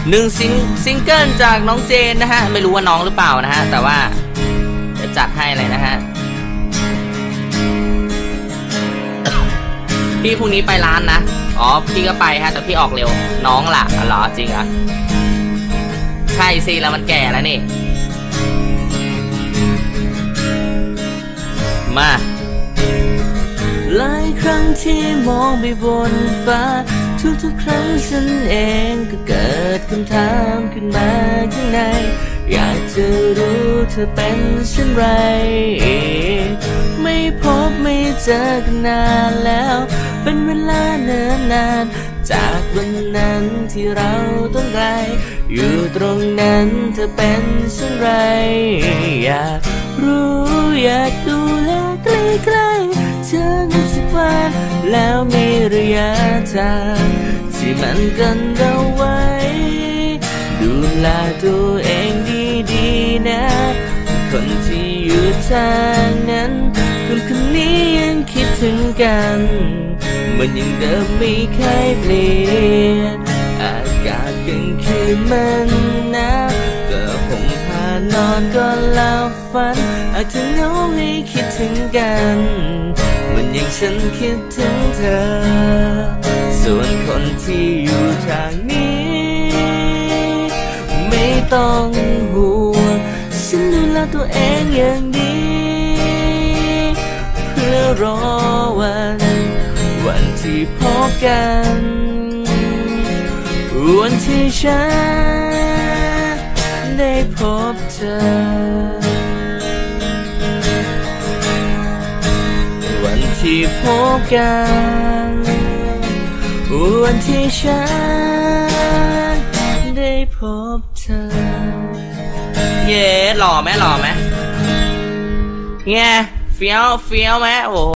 1 ซิงเกิลจากน้องเจนนะฮะไม่รู้ว่าน้องหรือเปล่านะฮะแต่ว่าจะจัดให้เลยนะฮะพี่พรุ่งนี้ไปร้านนะอ๋อพี่ก็ไปฮะแต่พี่ออกเร็วน้องล่ะเหรอจริงเหรอใช่สิแล้วมันแก่แล้วนี่มาหลายครั้งที่มองไปบนฟ้าทุกครั้งฉันเองก็เกิดคำถามขึ้นมาข้างในอยากจะรู้เธอเป็นเช่นไรไม่พบไม่เจอกันนานแล้วเป็นเวลาเนิ่นนานจากวันนั้นที่เราต้องไกลอยู่ตรงนั้นเธอเป็นเช่นไรอยากรู้อยากดูแลใกล้ๆเธอในสักวันแล้วมีระยะทางที่มันกันเราไว้ดูแลตัวเองดีๆนะคนที่อยู่ทางนั้นคนนี้ยังคิดถึงกันมันยังเดิมไม่เคยเปลี่ยนอากาศกลางคืนมันหนาวก็ผมพานอนก็หลับฝันอาจจะเหงาให้คิดถึงกันมันยังฉันคิดถึงเธอส่วนคนที่อยู่ทางนี้ไม่ต้องห่วงฉันดูแลตัวเองอย่างดีเพื่อรอวันที่พบกันวันที่ฉันได้พบเธอวันที่พบกันวันที่ฉันได้พบเธอเย้หล่อไหมไงเฟี้ยวไหมโอ้